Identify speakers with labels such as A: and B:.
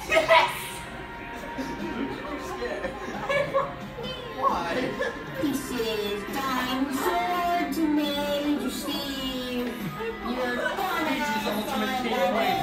A: Yes!
B: You're scared. Why?
A: This is dinosaur to Major Steve. You're gonna
C: Peach's ultimate
A: find
C: team.